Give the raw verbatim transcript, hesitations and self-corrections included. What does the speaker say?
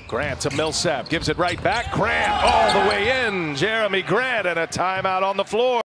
Grant to Millsap, gives it right back. Grant all the way in. Jerami Grant and a timeout on the floor.